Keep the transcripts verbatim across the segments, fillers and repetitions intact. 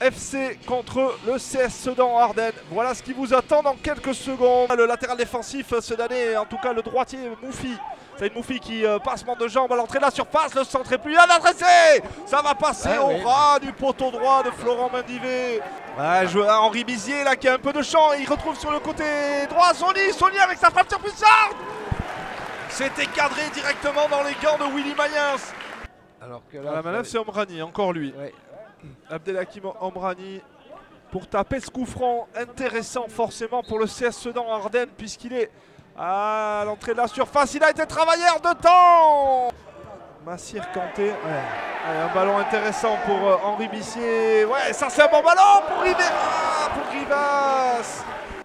F C contre le C S Sedan Ardennes. Voilà ce qui vous attend dans quelques secondes. Le latéral défensif Sedanais, en tout cas le droitier Moufi. C'est Moufi qui euh, passement de jambe à l'entrée de la surface, le centre est plus bien adressé. Ça va passer ah, au oui. ras du poteau droit de Florent Mendivet. Ouais, joueur Henri Bizier là qui a un peu de champ, il retrouve sur le côté droit Sony, Sony avec sa frappe surpuissante. C'était cadré directement dans les gants de Willy Mayens. Alors que là, à la manœuvre c'est Omrani, encore lui. Ouais. Abdelhakim Omrani pour taper ce coup franc intéressant forcément pour le C S Sedan Ardennes puisqu'il est à l'entrée de la surface. Il a été travailleur de temps. Massir Kanté, ouais. Ouais, un ballon intéressant pour euh, Henri Bissier. Ouais, ça c'est un bon ballon pour Rivera, pour Rivas.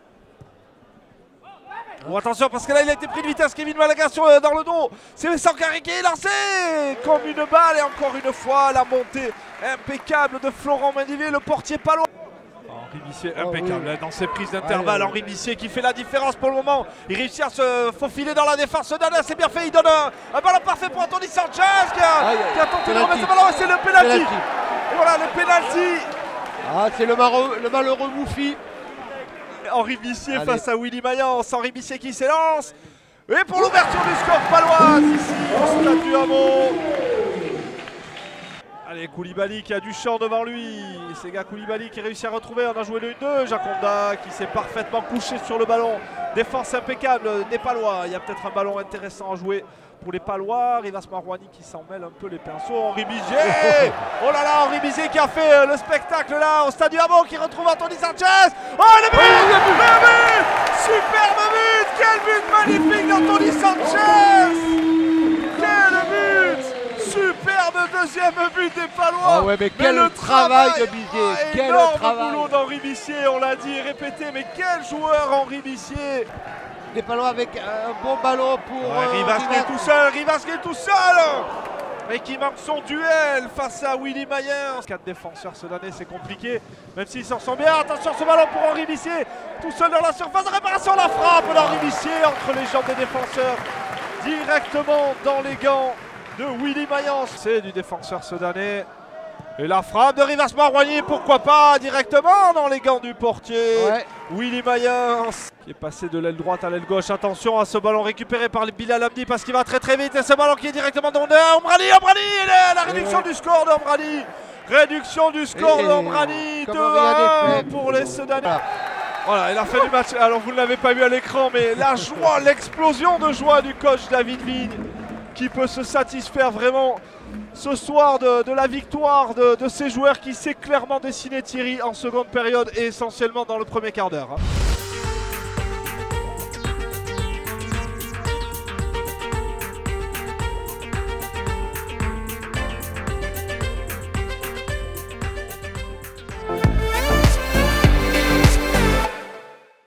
Oh, attention parce que là il a été pris de vitesse, Kevin Malaga sur, euh, dans le dos. C'est Vincent Carré qui est lancé comme une balle et encore une fois la montée impeccable de Florent Mendivet, le portier pas loin. Henri Bissier impeccable oh, oui. dans ses prises d'intervalle. Henri Bissier qui fait la différence pour le moment. Il réussit à se faufiler dans la défense. C'est bien fait. Il donne un, un ballon parfait pour Anthony Sanchez qui a, aïe, aïe. qui a tenté de remettre ce ballon. Et c'est le pénalty. Et voilà le pénalty. Ah, c'est le, le malheureux Moufi. Henri Bissier Allez. face à Willy Mayens. Henri Bissier qui s'élance. Et pour l'ouverture du score paloise ici au Stade du Hameau. Allez, Koulibaly qui a du champ devant lui. C'est gars Koulibaly qui réussit à retrouver. On a joué le un deux. Jaconda qui s'est parfaitement couché sur le ballon. Défense impeccable des Palois. Il y a peut-être un ballon intéressant à jouer pour les Palois. Rivas Marouani qui s'en mêle un peu les pinceaux. Henri Bizier. Oh là là, Henri Bizier qui a fait le spectacle là au Stade du Hameau qui retrouve Anthony Sanchez. Oh le but, oh, le but, le but. Superbe but. Quel but magnifique d'Anthony Sanchez. Quel but. Superbe deuxième but des Palois. Ah ouais, mais quel mais le travail, travail de Bizier. Ah, quel énorme travail. boulot d'Henri Bissier, on l'a dit, répété, mais quel joueur Henri Bissier. Les Palois avec un bon ballon pour ouais, euh, Rivas qui est tout seul, Rivas qui est tout seul. Mais qui manque son duel face à Willy Mayens. Quatre défenseurs sedanais, c'est compliqué, même s'ils s'en sont bien. Attention ce ballon pour Henri Bissier, tout seul dans la surface de réparation, la frappe d'Henri Bissier entre les jambes des défenseurs, directement dans les gants de Willy Mayens. C'est du défenseur sedanais. Et la frappe de Rivas Marouani, pourquoi pas directement dans les gants du portier. Ouais. Willy Mayens qui est passé de l'aile droite à l'aile gauche. Attention à ce ballon récupéré par Bilal Hamdi parce qu'il va très très vite. Et ce ballon qui est directement dans Omrani. Omrani, la réduction ouais. du score d'Omrani. Réduction du score d'Omrani. deux à un pour les Sedanais. Voilà. Voilà, il a fait du match. Alors vous ne l'avez pas vu à l'écran, mais la joie, l'explosion de joie du coach David Vigne qui peut se satisfaire vraiment ce soir de, de la victoire de, de ces joueurs qui s'est clairement dessiné Thierry en seconde période et essentiellement dans le premier quart d'heure. Hein.